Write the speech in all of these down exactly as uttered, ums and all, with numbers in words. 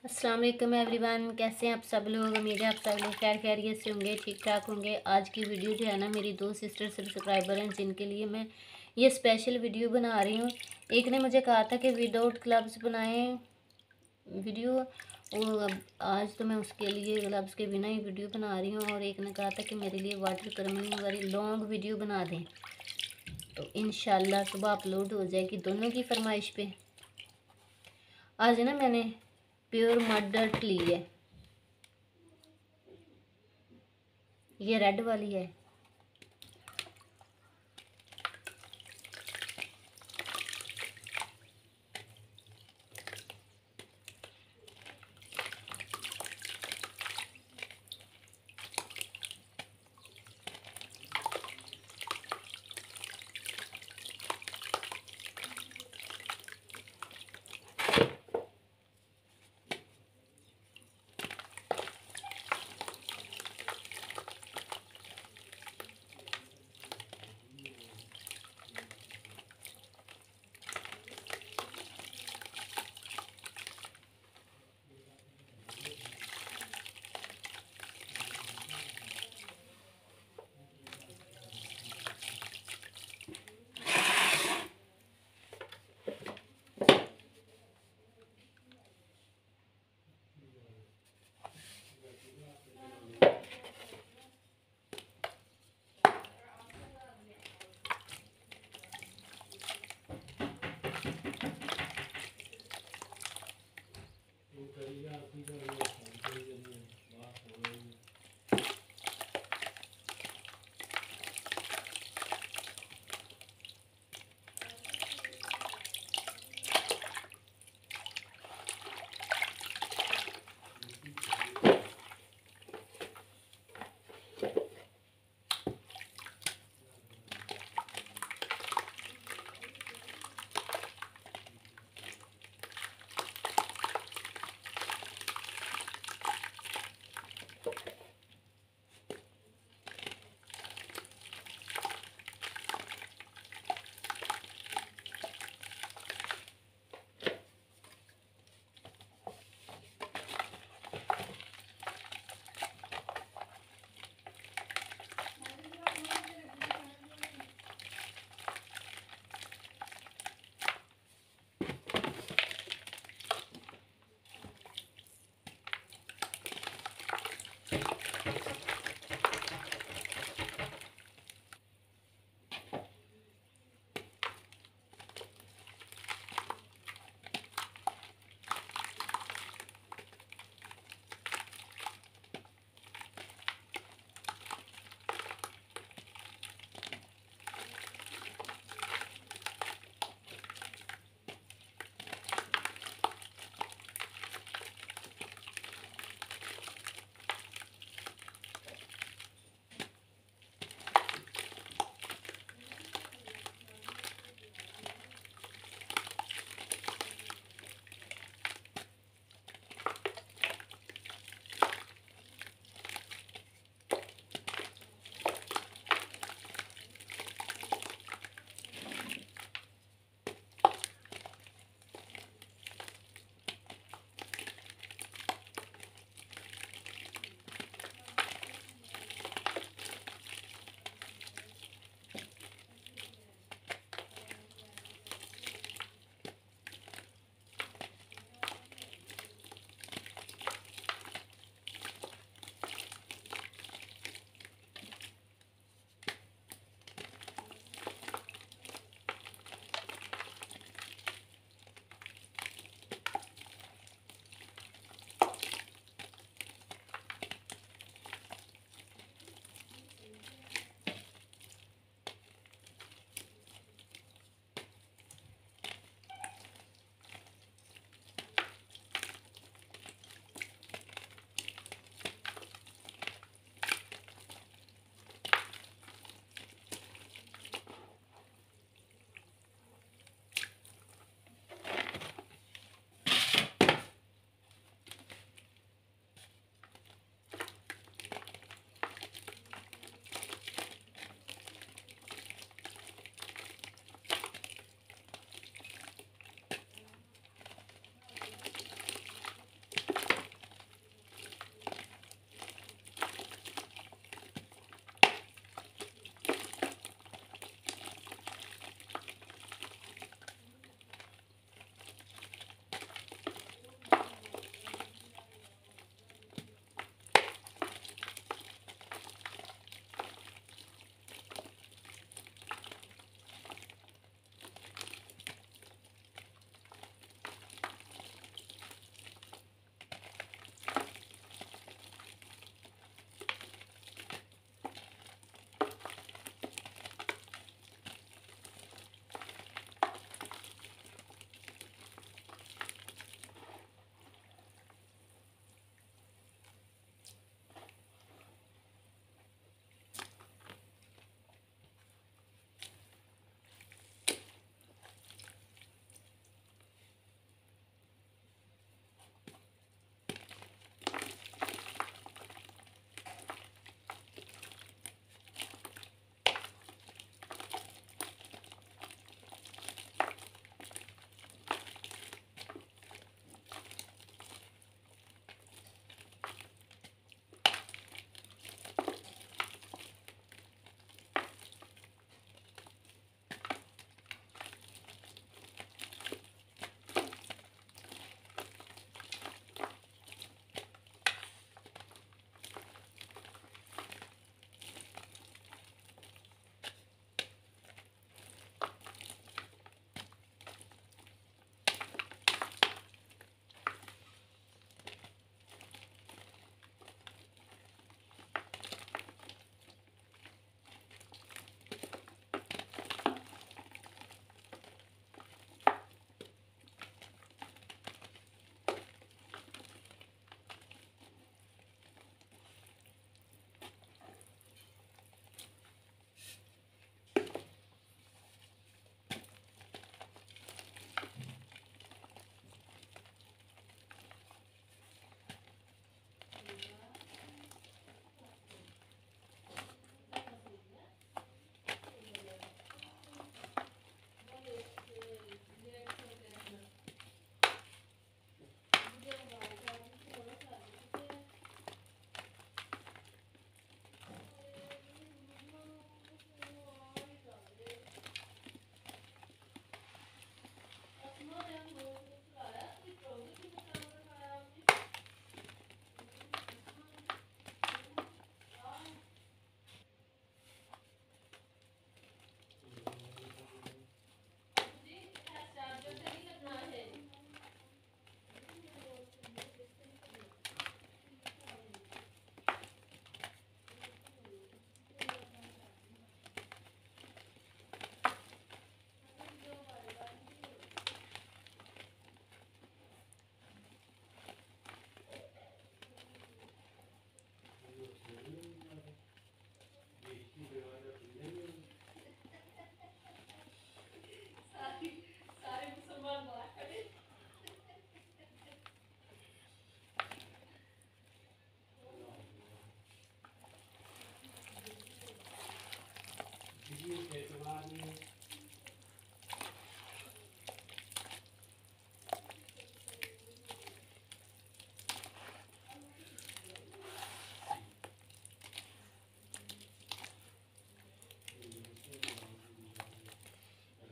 अस्सलाम वालेकुम एवरीवन। कैसे हैं आप सब लोग। उम्मीद है आप सब लोग खैर खैरियत से होंगे, ठीक ठाक होंगे। आज की वीडियो जो है ना, मेरी दो सिस्टर सब्सक्राइबर हैं जिनके लिए मैं ये स्पेशल वीडियो बना रही हूँ। एक ने मुझे कहा था कि विदाउट ग्लव्स बनाएं वीडियो, और आज तो मैं उसके लिए ग्लव्स के बिना ही वीडियो बना रही हूँ। और एक ने कहा था कि मेरे लिए वाटर कलरिंग वाली लॉन्ग वीडियो बना दें, तो इंशाल्लाह सुबह अपलोड हो जाएगी दोनों की फरमाइश पे। आज ना मैंने प्योर मड डर्ट ली है, ये रेड वाली है।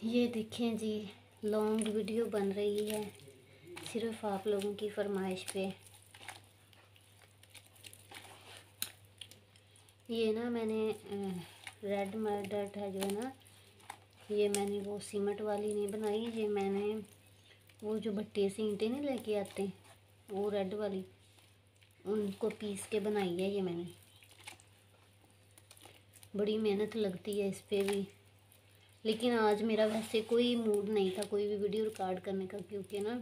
ये देखें जी, लॉन्ग वीडियो बन रही है सिर्फ आप लोगों की फरमाइश पे। ये ना मैंने रेड मर्डर्ट है जो है ना, ये मैंने वो सीमेंट वाली नहीं बनाई, ये मैंने वो जो भट्टे से ईंटें नहीं लेके आते वो रेड वाली, उनको पीस के बनाई है ये मैंने। बड़ी मेहनत लगती है इस पे भी, लेकिन आज मेरा वैसे कोई मूड नहीं था कोई भी वीडियो रिकॉर्ड करने का, क्योंकि ना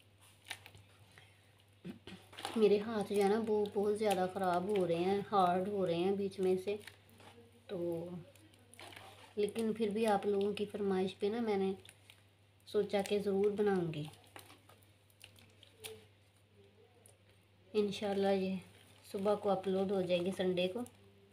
मेरे हाथ जो है ना वो बहुत ज़्यादा ख़राब हो रहे हैं, हार्ड हो रहे हैं बीच में से। तो लेकिन फिर भी आप लोगों की फरमाइश पे ना मैंने सोचा कि ज़रूर बनाऊंगी। इंशाल्लाह ये सुबह को अपलोड हो जाएगी, संडे को।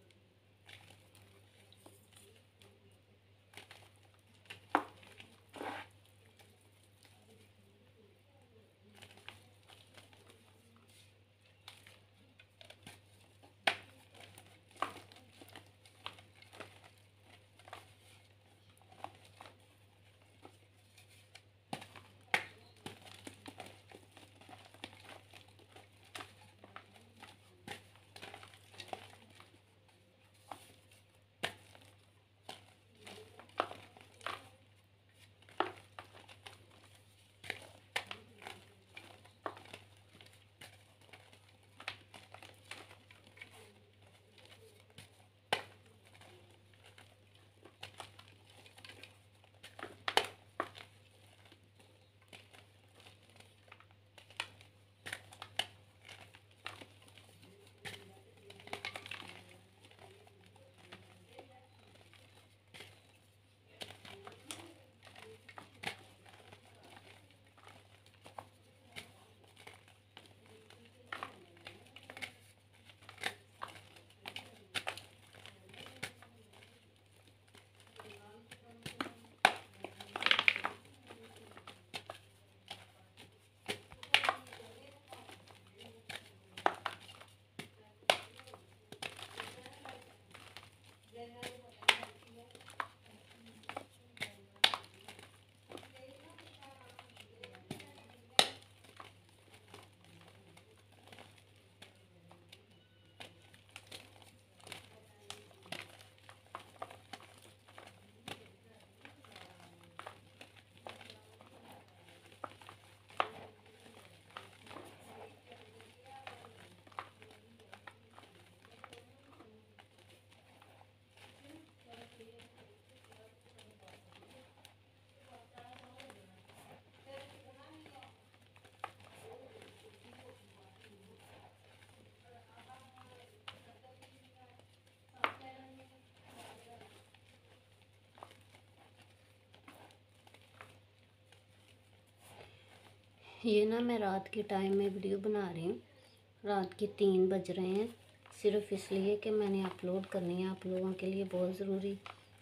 ये ना मैं रात के टाइम में वीडियो बना रही हूँ, रात के तीन बज रहे हैं, सिर्फ इसलिए कि मैंने अपलोड करनी है आप लोगों के लिए, बहुत ज़रूरी।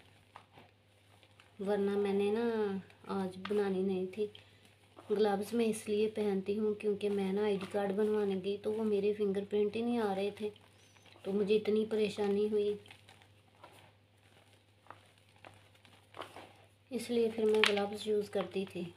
वरना मैंने ना आज बनानी नहीं थी। ग्लव्स मैं इसलिए पहनती हूँ क्योंकि मैं ना आईडी कार्ड बनवाने गई तो वो मेरे फिंगरप्रिंट ही नहीं आ रहे थे, तो मुझे इतनी परेशानी हुई, इसलिए फिर मैं ग्लव्स यूज़ करती थी।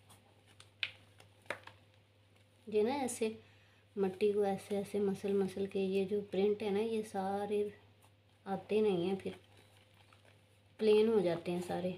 ये ना ऐसे मट्टी को ऐसे ऐसे मसल मसल के ये जो प्रिंट है ना ये सारे आते नहीं हैं, फिर प्लेन हो जाते हैं सारे।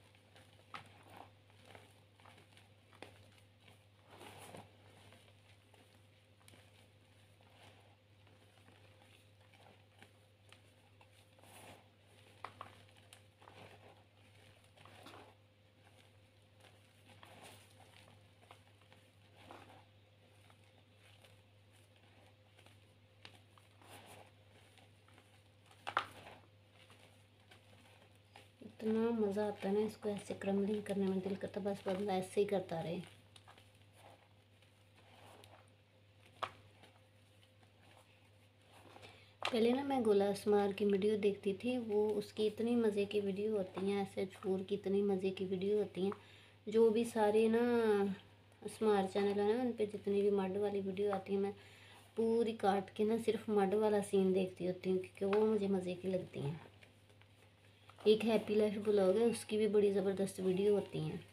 इतना मज़ा आता है ना इसको ऐसे क्रम्बलिंग करने में, दिल करता बस बंदा ऐसे ही करता रहे। पहले ना मैं गोला स्मार की वीडियो देखती थी, वो उसकी इतनी मज़े की वीडियो होती हैं, ऐसे छूर की इतनी मज़े की वीडियो होती हैं। जो भी सारे ना स्मार चैनल है ना उन पर जितनी भी मड वाली वीडियो आती है मैं पूरी काट के ना सिर्फ मड वाला सीन देखती होती हूँ, क्योंकि वो मुझे मज़े की लगती हैं। एक हैप्पी लाइफ ब्लॉग है, उसकी भी बड़ी ज़बरदस्त वीडियो होती हैं।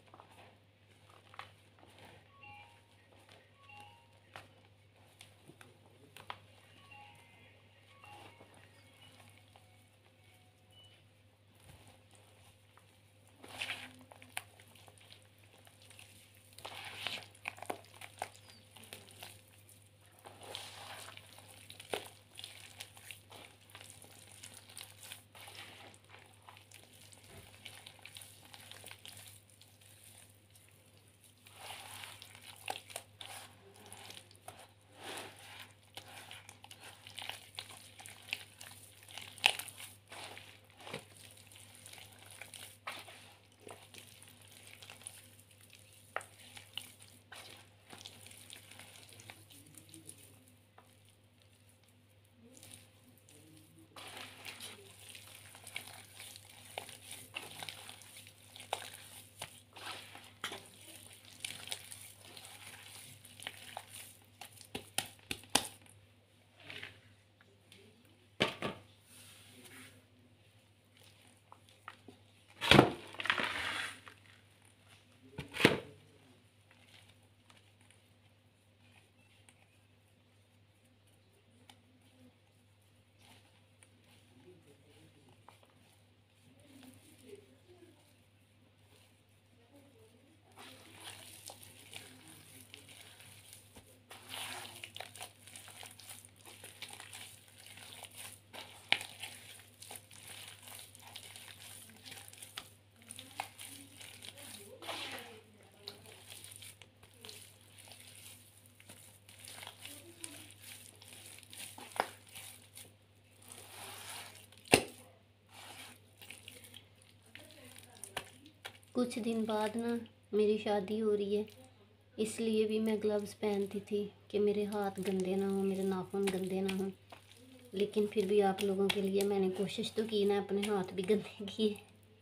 कुछ दिन बाद ना मेरी शादी हो रही है, इसलिए भी मैं ग्लव्स पहनती थी कि मेरे हाथ गंदे ना हों, मेरे नाखून गंदे ना हों। लेकिन फिर भी आप लोगों के लिए मैंने कोशिश तो की ना, अपने हाथ भी गंदे किए।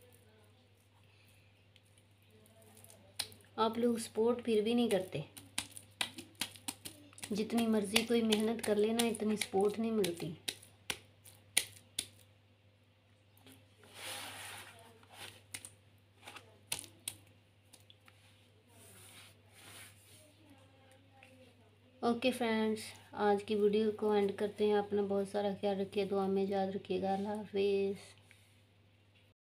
आप लोग सपोर्ट फिर भी नहीं करते। जितनी मर्ज़ी कोई मेहनत कर लेना, इतनी सपोर्ट नहीं मिलती। ओके फ्रेंड्स, आज की वीडियो को एंड करते हैं। अपना बहुत सारा ख्याल रखिए, दुआ में याद रखिएगा। अल्लाह हाफिज़।